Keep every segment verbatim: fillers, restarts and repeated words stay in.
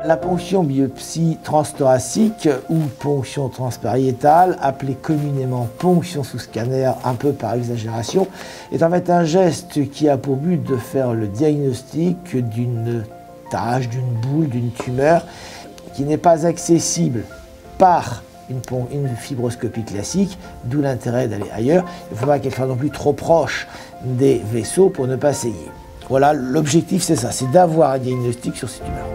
la ponction biopsie transthoracique ou ponction transpariétale, appelée communément ponction sous scanner, un peu par exagération, est en fait un geste qui a pour but de faire le diagnostic d'une tache, d'une boule, d'une tumeur qui n'est pas accessible par une, une fibroscopie classique, d'où l'intérêt d'aller ailleurs. Il ne faut pas qu'elle soit non plus trop proche des vaisseaux pour ne pas saigner. Voilà, l'objectif c'est ça, c'est d'avoir un diagnostic sur ces tumeurs.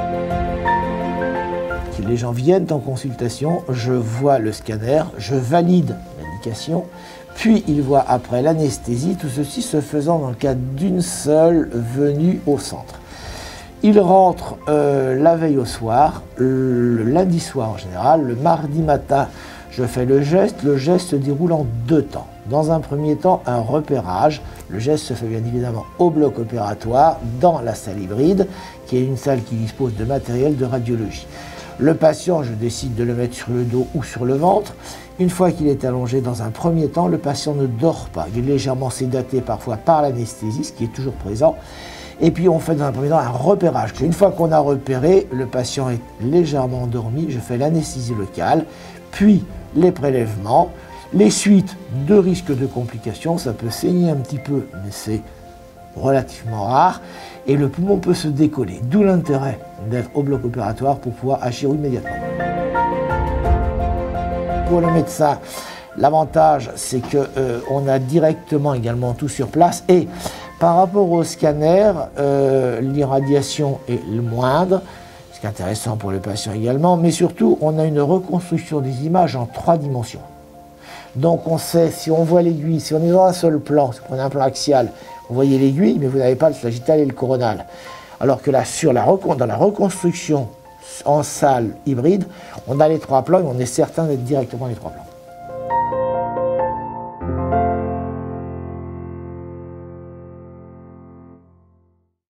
Les gens viennent en consultation, je vois le scanner, je valide l'indication, puis ils voient après l'anesthésie, tout ceci se faisant dans le cadre d'une seule venue au centre. Ils rentrent euh, la veille au soir, le lundi soir en général, le mardi matin, je fais le geste, le geste se déroule en deux temps. Dans un premier temps, un repérage, le geste se fait bien évidemment au bloc opératoire, dans la salle hybride, qui est une salle qui dispose de matériel de radiologie. Le patient, je décide de le mettre sur le dos ou sur le ventre. Une fois qu'il est allongé dans un premier temps, le patient ne dort pas. Il est légèrement sédaté parfois par l'anesthésie, ce qui est toujours présent. Et puis on fait dans un premier temps un repérage. Une fois qu'on a repéré, le patient est légèrement endormi, je fais l'anesthésie locale, puis les prélèvements, les suites de risques de complications. Ça peut saigner un petit peu, mais c'est relativement rare, et le poumon peut se décoller, d'où l'intérêt d'être au bloc opératoire pour pouvoir agir immédiatement. Pour le médecin, l'avantage c'est qu'on euh, a directement également tout sur place, et par rapport au scanner, euh, l'irradiation est le moindre, ce qui est intéressant pour le patient également, mais surtout on a une reconstruction des images en trois dimensions. Donc on sait, si on voit l'aiguille, si on est dans un seul plan, si on a un plan axial, vous voyez l'aiguille, mais vous n'avez pas le sagittal et le coronal. Alors que là, sur la, dans la reconstruction en salle hybride, on a les trois plans et on est certain d'être directement les trois plans.